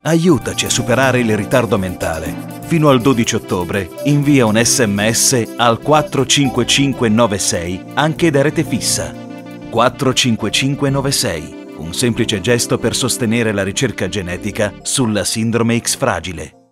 Aiutaci a superare il ritardo mentale. Fino al 12 ottobre invia un SMS al 45596 anche da rete fissa. 45596, un semplice gesto per sostenere la ricerca genetica sulla sindrome X fragile.